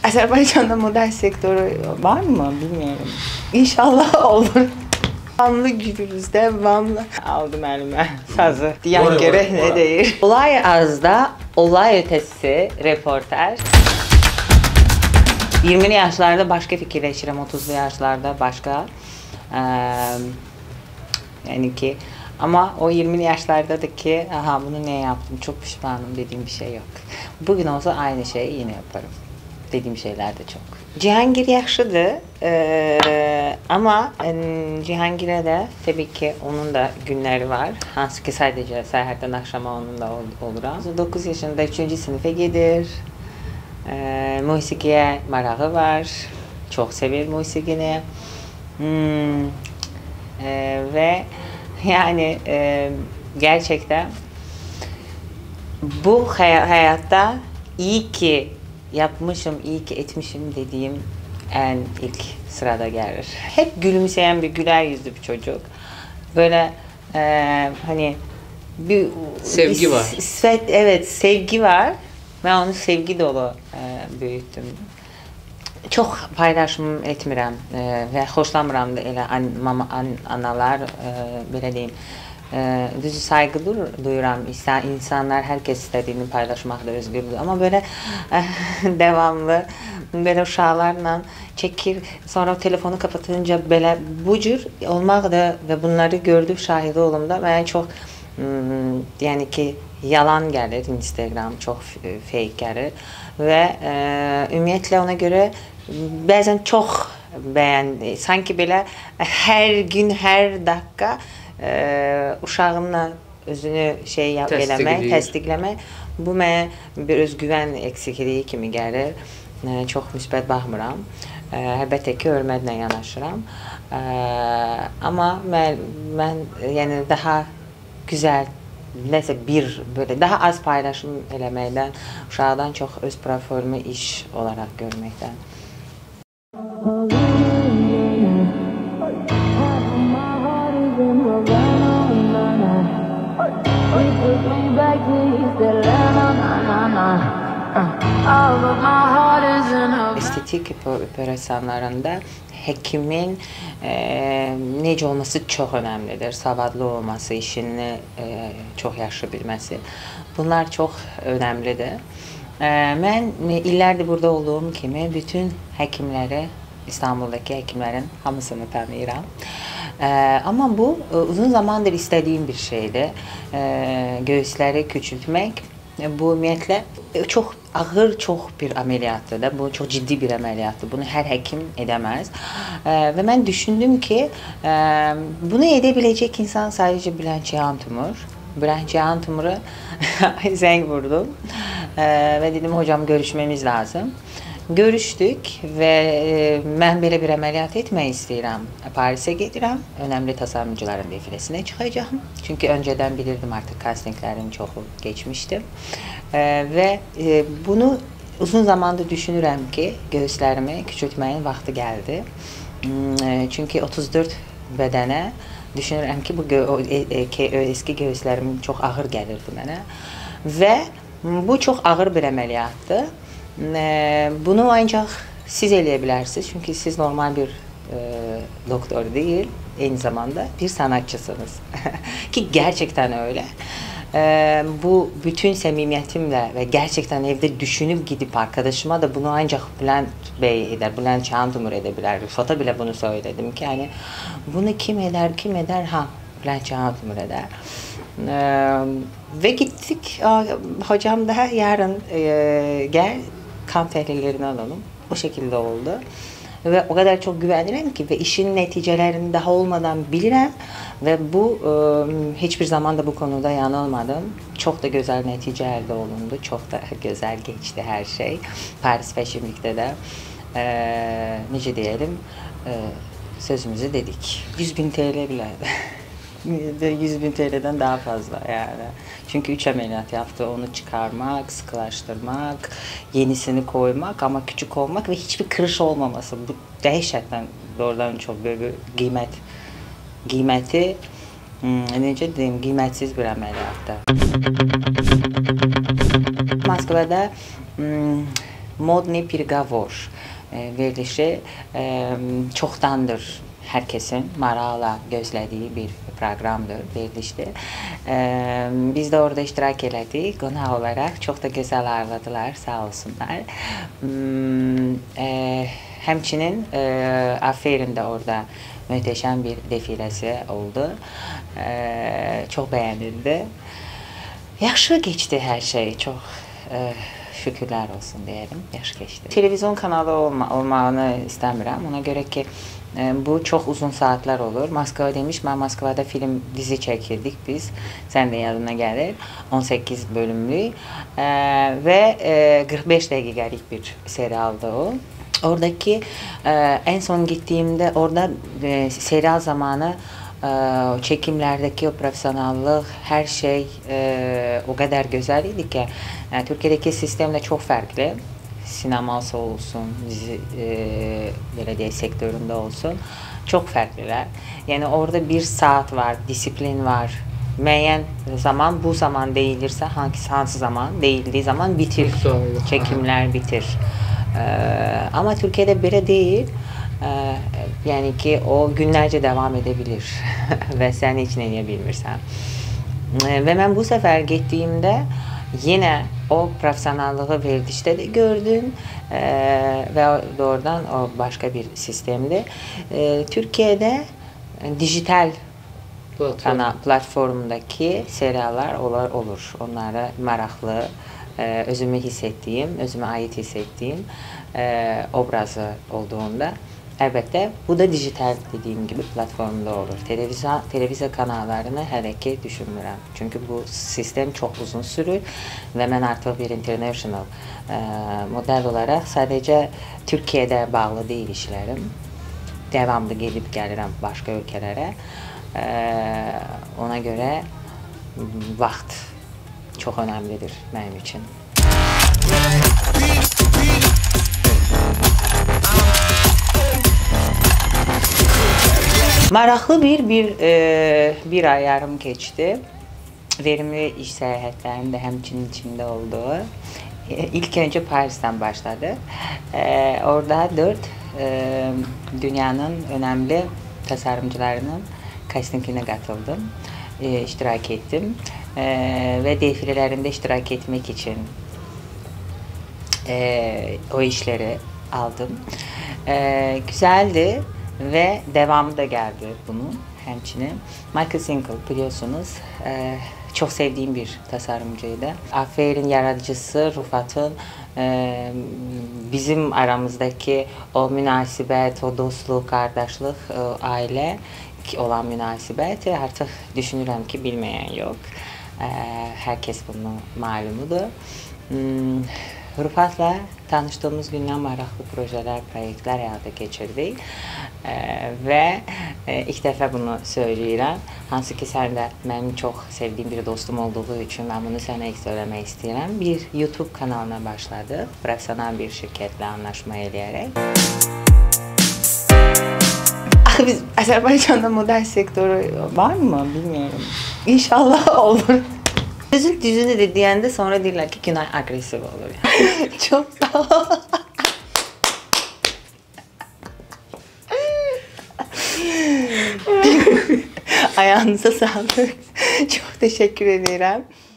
Azerbaycan'da model sektörü var mı bilmiyorum. İnşallah olur. Devamlı gülürüz, devamlı. Aldım elime sazı. Diyen göre ne değil. Olay azda, olay ötesi reportaj. 20'li yaşlarda başka fikirleşirim, 30'lu yaşlarda başka. Yani ki ama o 20'li yaşlardaki aha bunu ne yaptım çok pişmanım dediğim bir şey yok. Bugün olsa aynı şeyi yine yaparım. Dediğim şeyler de çok. Cihangir yaxşıdır ama Cihangir'e de tabii ki onun da günleri var. Hansı ki sadece səhərdən akşama onun da oluram. 9 yaşında 3. sınıfa gedir. Musiqiyə marağı var. Çok sevir musiqini. Ve yani gerçekten bu hayatta iyi ki yapmışım, iyi ki etmişim dediğim en ilk sırada gelir. Hep gülümseyen bir güler yüzlü bir çocuk. Böyle hani bir sevgi var. Evet, sevgi var. Ben onu sevgi dolu büyüttüm. Çok paylaşım etmirəm və xoşlamıram da elə analar belə deyim. Düzü saygı duyuram. İnsanlar herkes istediğini paylaşmakta özgürdür. Ama böyle devamlı böyle uşaqlarla çekir, sonra telefonu kapatınca böyle bu cür olmaq da ve bunları gördüm, şahidi olum da ben çok yani ki yalan gelir, Instagram çok fake gelir ve ümumiyyətlə ona göre bazen çok sanki böyle her gün, her dakika uşağımla özünü təsdiqləmək bu mənə bir özgüvən eksikliyi kimi gəlir. Çox müsbət baxmıram. Əlbəttə ki, hörmətlə yanaşıram. Amma mən yəni daha güzel nəsə bir böyle daha az paylaşım eləməkdən, uşaqdan çox öz profilimi iş olaraq görməkdən. Estetik operasyonlarında hekimin necə olması çox önəmlidir. Savadlı olması, işini çox yaxşı bilməsi. Bunlar çox önəmlidir. Mən illərdir burada olduğum kimi bütün həkimləri, İstanbul'daki hekimlerin hamısını tanıyıram. Ama bu uzun zamandır istediğim bir şeydi. Göğüsleri küçültmek. Bu ümumiyyətlə çok ağır bir ameliyattı da. Bu çok ciddi bir ameliyattı. Bunu her hekim edemez. Ve ben düşündüm ki bunu edebilecek insan sadece Bülent Cihan Timur. Bülent Cihan Timur'a zeng vurdum. Ve dedim hocam görüşmemiz lazım. Görüşdük və mən belə bir əməliyyat etmək istəyirəm. Parisə gedirəm, önəmli tasarımcıların defiləsinə çıxacağım. Çünki öncədən bilirdim artıq castinglərin çoxu geçmişdim. Və bunu uzun zamandır düşünürəm ki, göğüslərimi küçültməyin vaxtı gəldi. Çünki 34 bədənə düşünürəm ki, bu eski göğüslərim çox ağır gəlirdi mənə. Və bu çox ağır bir əməliyyatdır. Bunu ancak siz eləyebilirsiniz çünkü siz normal bir doktor değil, aynı zamanda bir sanatçısınız. Ki gerçekten öyle. Bu bütün samimiyetimle ve gerçekten evde düşünüp gidip arkadaşıma da bunu ancak Bülent Bey eder, Bülent Cihan Timur edebilir. Rıfat'a bile bunu söyledim ki yani bunu kim eder? Ha, Bülent Cihan Timur eder. Ve gittik, hocam daha yarın gel kan tehlillerini alalım. O şekilde oldu. Ve o kadar çok güvenirim ki ve işin neticelerini daha olmadan bilirim ve bu hiçbir zaman da bu konuda yanılmadım. Çok da güzel netice elde olundu. Çok da güzel geçti her şey. Paris Fashion Week'te de nece diyelim sözümüzü dedik. 100.000 TL bile. 100.000 TL'den daha fazla yani. Çünkü 3 ameliyat yaptı. Onu çıkarmak, sıkılaştırmak, yenisini koymak ama küçük olmak ve hiçbir kırış olmaması. Bu dehşetten doğrudan çok böyle bir giymeti nece diyeyim, giymetsiz bir ameliyatta. Moskva'da Modni Pirgavor verilişi çoxdandır herkesin maraqla gözlədiyi bir proqramdır, verilişdir. Biz də orada iştirak elədik qonaq olaraq. Çox da gözəl ağırladılar, sağ olsunlar. Həmçinin Aferin də orada möhtəşəm bir defiləsi oldu. Çox bəyənildi. Yaxşı keçdi hər şey, çox şükürlər olsun deyəlim, yaxşı keçdi. Televizyon kanalı olmağını istəmirəm, ona görə ki, bu çox uzun saatlər olur. Moskva demiş, mən Moskvada film, dizi çəkirdik biz, sən də yadına gəlir, 18 bölümlük və 45 dəqiqəlik bir serialdı o. Oradaki en son gittiğimde orada serial zamanı çekimlerdeki o profesyonellik, her şey o kadar güzeldi ki Türkiye'deki sistemle çok farklı. Sineması olsun, dizi, belediye sektöründe olsun çok farklılar. Yani orada bir saat var, disiplin var. Müəyyən zaman bu zaman deyilirsə, hansı zaman deyildiği zaman bitir, çekimler bitir. Ama Türkiye'de belə deyil. Yəni ki, o günlərcə devam edebilir və sən heç nəyə bilmirsən. Və mən bu səfər getdiyimdə yenə o profesyonelliği verilişdə də gördüm və doğrudan o başqa bir sistemdir. Türkiye'de dijital platformdaki seriallar olur. Onlara maraqlı, özümü hiss etdiyim, özümə ait hiss etdiyim obrazı olduğunda əlbəttə bu da dijital dediyim gibi platformda olur. Televizyon kanallarını hələ ki düşünmürəm. Çünki bu sistem çox uzun sürür və mən artıq bir international model olaraq sadəcə Türkiye'də bağlı deyil işlərim. Devamlı gelib gəlirəm başqa ölkələrə. Ona görə vaxt çox önəmlidir mənim üçün. Maraqlı bir ay yarım keçdi. Verimli iş səyahətlərinin də həmçinin içində olduğu. İlk önce Paris'ten başladı. Orada 4 dünyanın önemli tasarımcılarının castingine katıldım. İştirak ettim. Ve defilelerinde iştirak etmek için o işleri aldım. Güzeldi ve devamı da geldi bunun hemçinin. Michael Single biliyorsunuz çok sevdiğim bir tasarımcıydı. Aferin yaratıcısı Rüfat'ın bizim aramızdaki o münasibət, o dostluq, qardaşlıq, aile olan münasibəti artıq düşünürəm ki, bilməyən yox. Herkes bunu malumudur. Rüfat'la tanıştığımız gündən maraqlı projeler, proyektlər həyata keçirdik. Və ilk dəfə bunu söyləyirəm. Hansı ki, sən də mənim çox sevdiyim bir dostum olduğu üçün mən bunu sənə söyləmək istəyirəm. Bir YouTube kanalına başladı. Profesyonel bir şirkətlə anlaşma eləyərək. Biz Azerbaycan'da model sektörü var mı bilmiyorum. İnşallah olur. Düzünü de diyende sonra derler ki Günay agresif olur. Çok sağ ol. Ayağınıza sağlık. Çok teşekkür ederim.